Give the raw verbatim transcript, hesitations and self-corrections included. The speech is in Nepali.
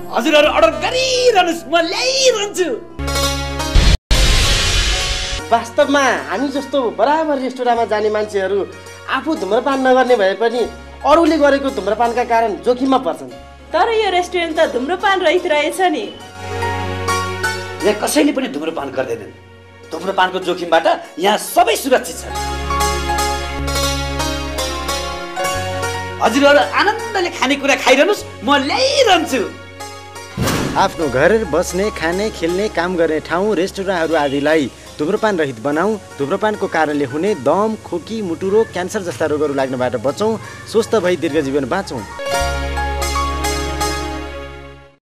हजुरहरू अर्डर गरिरहनुस्, म ल्याइरहन्छु। वास्तवमा हामी जस्तो बराबर रेस्टुरेन्टमा जाने मान्छेहरू आफू धुम्रपान नगर्ने भए पनि अरूले गरेको धुम्रपानका कारण जोखिममा पर्छन्। तर यो रेस्टुरेन्ट त धुम्रपान रहित रहेछ नि। यहाँ कसैले पनि धुम्रपान गर्दैनन्। धुम्रपानको जोखिमबाट यहाँ सबै सुरक्षित छन्। हजुरहरू आनन्दले खानेकुरा खाइरहनुस्, म ल्याइरहन्छु। आफ्नो घर, बस्ने, खाने, खेल्ने, काम गर्ने ठाउँ, रेस्टुरेन्टहरू आदिलाई धुम्रपान रहित बनाऊ। धुम्रपानको कारणले हुने दम, खोकी, मुटु रोग, क्यान्सर जस्ता रोगहरू लाग्नबाट बचौँ। स्वस्थ भई दीर्घ जीवन बाँचौँ।